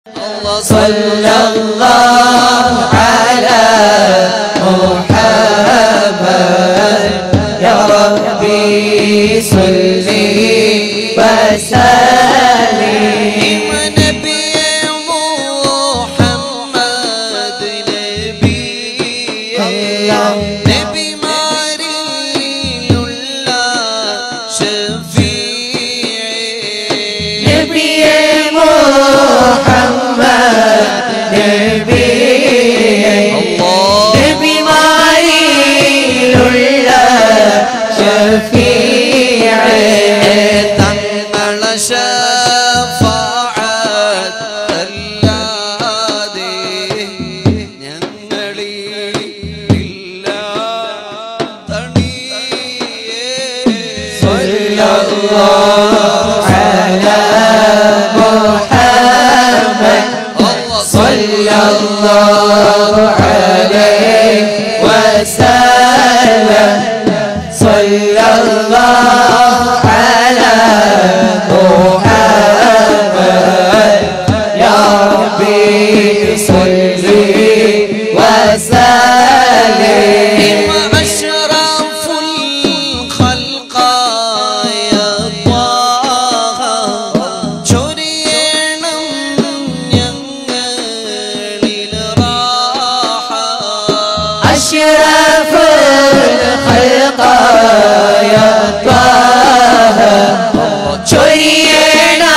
صلى الله على محمد يا ربي صل وسلم نبي محمد نبي ماري الله شفيع نبي محمد نبي ماري الله شفيع شفاعة الذي ينقلي لله صلى الله على محمد صلى الله عليه وسلم صلى الله على محمد يا ربي صل وسلم أشرف الخلق يا طه شرينا ينقل راحة أشرف الخلق يا طه شرينا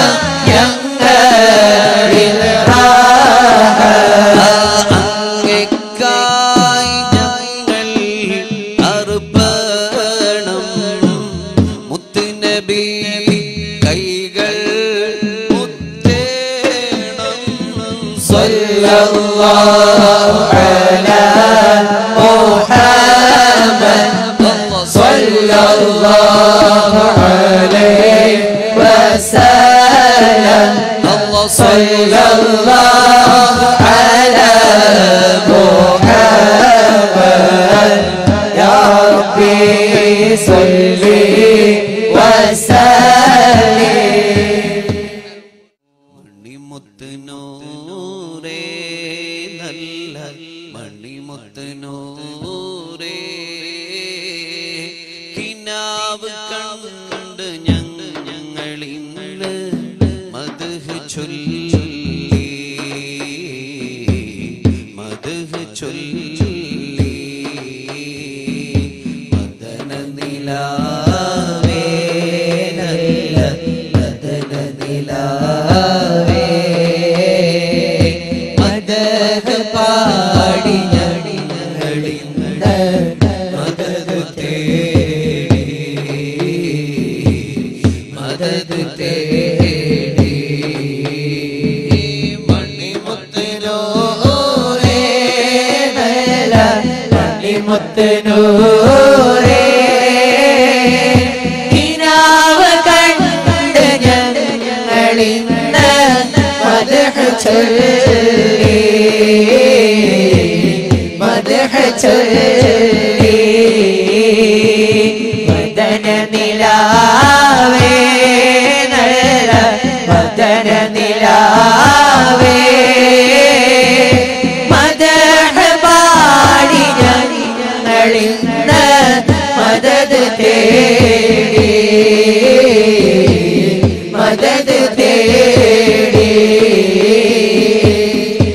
ينقل راحة അങ്ങേക്കായി ഞങ്ങൾ അർപ്പണം മുത്തുനബി കൈകൾ മുത്തേണം സല്ലല്ലാഹു അലാ മുഹമ്മദ് സല്ലല്ലാഹു അലൈഹി വസല്ലം സല്ലല്ലാഹു അലാ മുഹമ്മദ് യാ റബ്ബി സല്ലി വസല്ലിം മണിമുത്തുനൂറേ നല്ല മണിമുത്തുനൂറേ കിനാവ് കണ്ട് ഞങ്ങളിന്ന് മദ്ഹ് ചൊല്ലി മദ്ഹ് ചൊല്ലി മദന നിലാവേ നല്ല മദന നിലാവേ മദഹ് പാടി ഞങ്ങളിന്ന് മദദ് തേടി മദദ് തേടി മണിമുത്തുനൂറേ മണിമുത്തുനൂറേ കിനാവ് കണ്ട് ഞങ്ങളിന്ന് മദ്ഹ് ചൊല്ലി മദ്ഹ് ചൊല്ലി മദന നിലാവേ നല്ല മദന നിലാവേ മദ്ഹ് പാടി ഞങ്ങളിന്ന് മദദ് തേടി മദദ് തേടി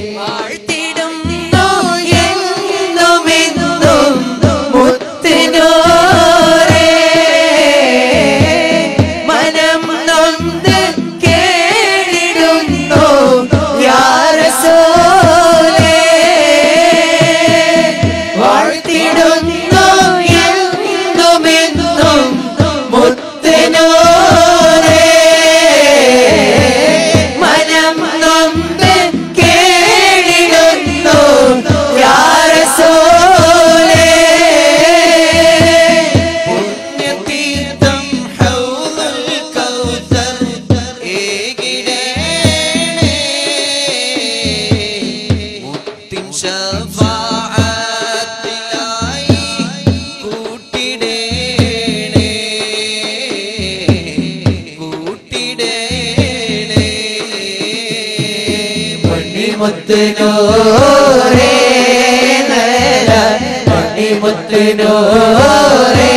മണിമുത്തുനൂറേ നര മണിമുത്തുനൂറേ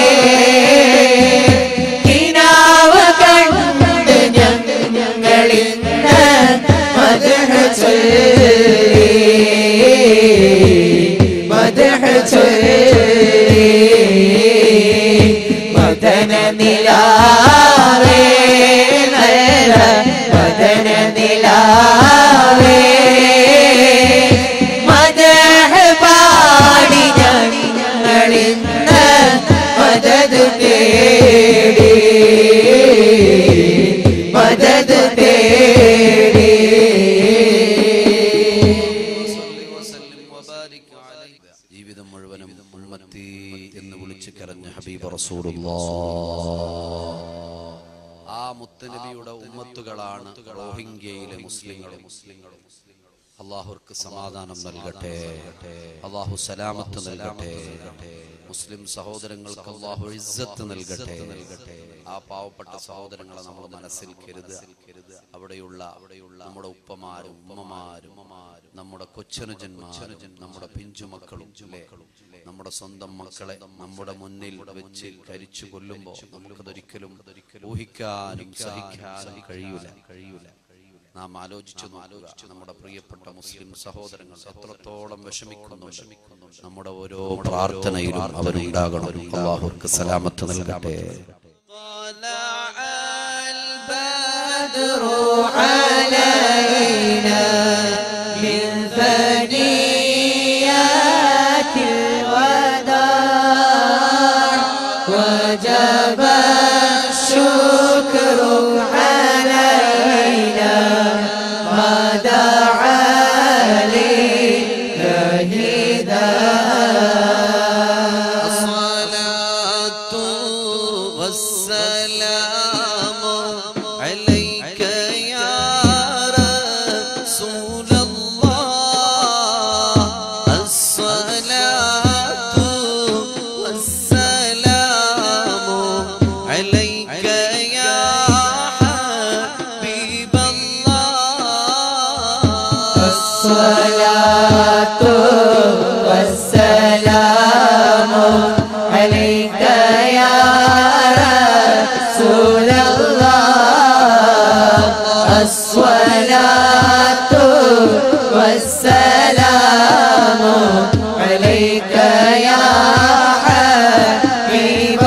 കിനാവ് കണ്ട് ഞങ്ങളിന്ന് മദ്ഹ് ചൊല്ലി മദ്ഹ് ചൊല്ലി മദന നിലാവേ നര മദന നിലാവേ മദ്ഹ് പാടി ഞങ്ങളിന്ന് മദദ് തേടി മദദ് തേടി ജീവിതം മുഴുവനും ഉമ്മത്തി എന്ന് വിളിച്ചു കരഞ്ഞ ഹബീബ് റസൂലുള്ളാഹ് ആ മുത്തനബിയുടെ ഉമ്മത്തുകളാണ് റോഹിംഗ്യയിലെ മുസ്ലിങ്ങളും. അല്ലാഹുർക്ക് സമാധാനം നൽകട്ടെ, അല്ലാഹു സലാമത്ത് നൽകട്ടെ, മുസ്ലിം സഹോദരങ്ങൾക്ക് അല്ലാഹു ഇസ്സത്ത് നൽകട്ടെ. ആ പാവപ്പെട്ട സഹോദരങ്ങളെ നമ്മൾ മനസ്സിൽ കരുതുക. അവിടെയുള്ള നമ്മുടെ ഉപ്പമാരും ഉമ്മമാരും നമ്മുടെ കൊച്ചനുജന്മാരും നമ്മുടെ പിഞ്ചുമക്കളും നമ്മുടെ സ്വന്തം മക്കളെ നമ്മുടെ മുന്നിൽ വെച്ച് കരിച്ചു കൊല്ലുമ്പോൾ നമുക്കതൊരിക്കലും ഊഹിക്കാനും സഹിക്കാനും കഴിയൂല. നാം ആലോചിച്ചു നോക്കുക, നമ്മുടെ പ്രിയപ്പെട്ട മുസ്ലിം സഹോദരങ്ങൾ എത്രത്തോളം വിഷമിക്കുന്നുണ്ട്. നമ്മുടെ ഓരോ പ്രാർത്ഥനയിലും അവരുണ്ടാകണം. അല്ലാഹുർക്ക് സലാമത്ത് നൽകട്ടെ. وجب الشكر علينا ما دعا لله الصلاة والسلام عليك يا رسول الله. الصلاة والسلام عليك يا حبيب الله. الصلاة والسلام عليك يا رسول الله. الصلاة والسلام عليك يا حبيب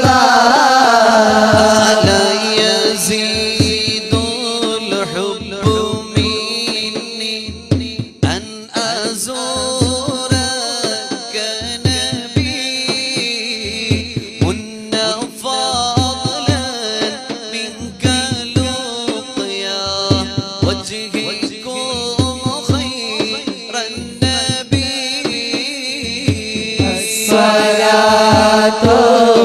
الله. لا يزيد الحب مني أن أزورك نبي من فضلا منك لقيا وجهكم خير النبي. الصلاة